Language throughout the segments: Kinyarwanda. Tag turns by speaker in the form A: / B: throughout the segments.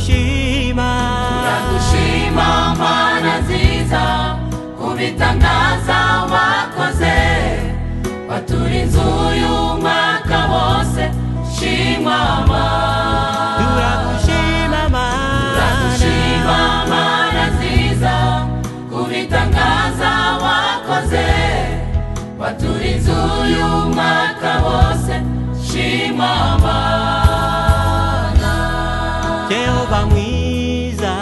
A: turagushima Mana nziza kubitangaza wakoze waturinze uyu mwaka wose shimwa Mana
B: turagushima
A: Mana nziza kubitangaza wakoze waturinze uyu mwaka wose shimwa Mana
B: Jehova mwiza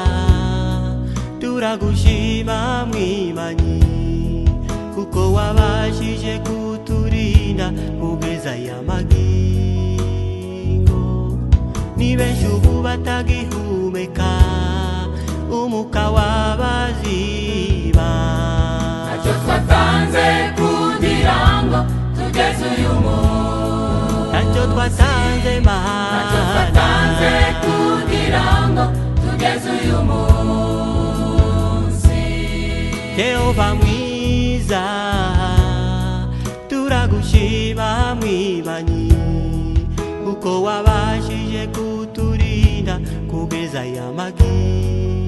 B: turagushima mwimanyi kuko wabashije kuturinda kugeza y'amagingo ni benshi ubu batagihumeka umuka wabaziba
A: ntacyo twatanze kugira ngo tugeze uyu munsi
B: ntacyo twatanze
A: ntacyo twatanze kugira ngo tugeze uyu munsi
B: Jehova mwiza turagushima mwimanyi kuko wabashije kuturinda kugeza y'amagingo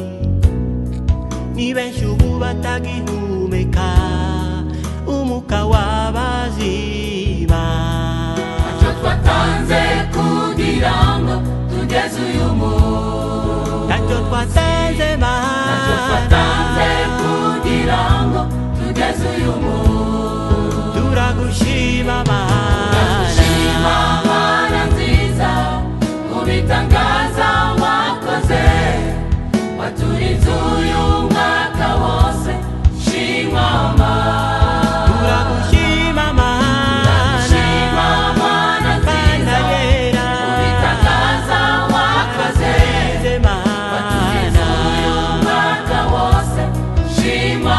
B: ni benshi ubu batagihumeka umuka wabaziba
A: ntacyo twatanze kugira ngo tugeze uyu munsi
B: ntacyo twatanze
A: ntacyo twatanze kugira ngo tugeze uyu munsi
B: turagushima
A: turagushima Mana nziza kubitangaza wakoze waturinze uyu mwaka wose shimwa Mana
B: turagushima
A: Mana nziza kubitangaza wakoze waturinze uyu mwaka wose shimwa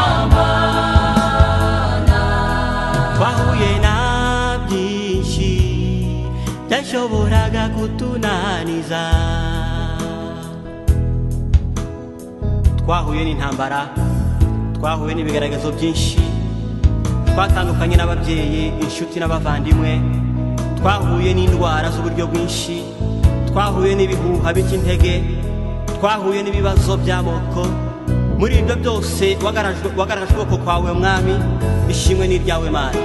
A: Mana
B: twahuye na byinshi byashoboraga kutunaniza twahuye n'intambara twahuye n'ibigaragazo byinshi twatandukanye n'ababyeyi inshuti n'abavandimwe twahuye n'indwara z'uburyo bwinshi twahuye n'ibihuha by'intege twahuye n'ibibazo by'amoko muri ibyo byose wagaragaje ukuboko kwawe mwami ishimwe n'iryawe Mana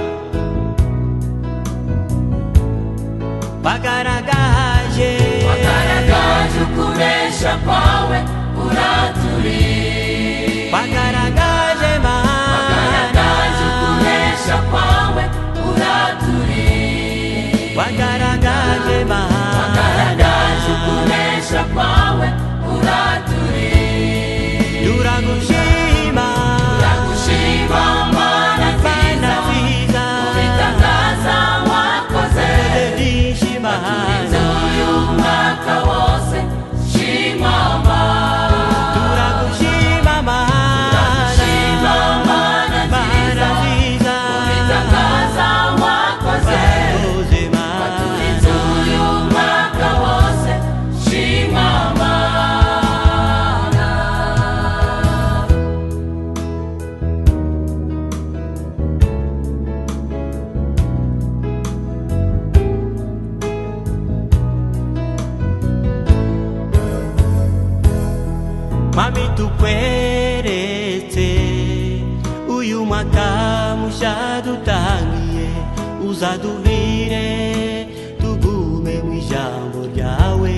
B: wagaragaje
A: ukunesha kwawe uraturi
B: wagaragaje
A: ukunesha kwawe uraturi
B: wagaragaje
A: ukunesha kwawe uraturi
B: turagushima
A: Mana nziza kubitangaza wakoze waturinze uyu mwaka wose shimwa Mana
B: turagushima
A: Mana nziza kubitangaza wakoze waturinze uyu mwaka wose shimwa Mana
B: Mami tukweretse uyu mwaka mushya dutangiye uzaduvire tugume mu ijambo ryawe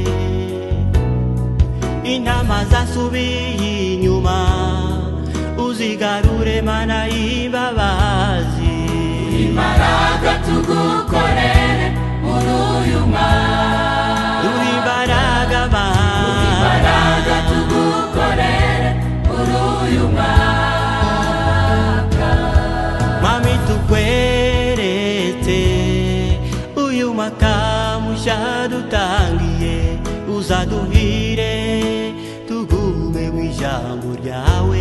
B: intama zasubiye inyuma uzigarure Mana y'imbabazi
A: imbaraga tugukorere muri uyu mwaka
B: imbaraga
A: imbaraga tugukorere muri uyu mwaka
B: Mami tukweretse uyu mwaka mushya dutangiye uzaduhire tugume mu ijambo ryawe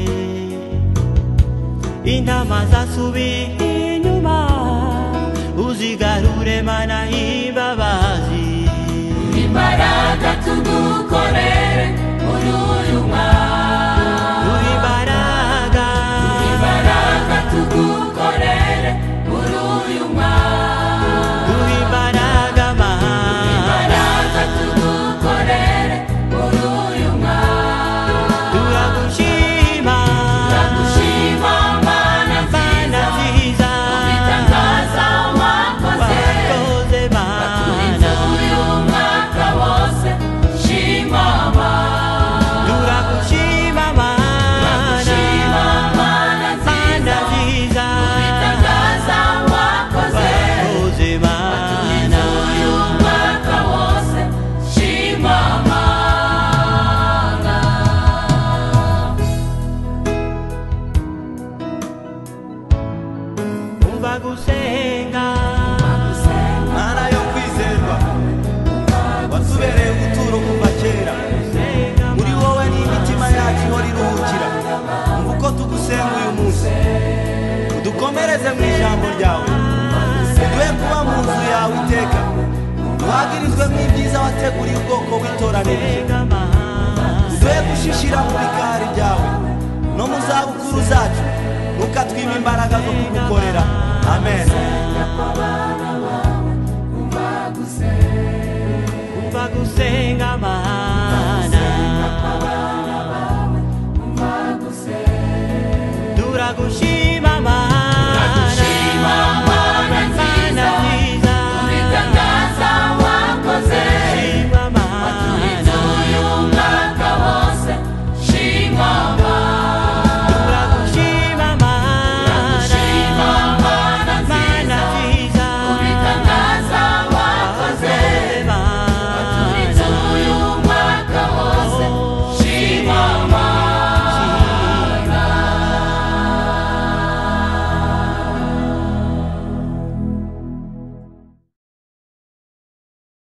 B: intama zasubiye inyuma uzigarure Mana y'imbabazi
A: imbaraga tugukorere muri uyu mwaka imbaraga tugukorere muri uyu mwaka imbaraga tugukorere
C: wateguriye ubwoko w'itoranirije
B: Sengama
C: twe gushishira mu bikari byawe no mu zabukuru zacu ukatwima imbaraga zo kugukorera amen
B: Umva gusenga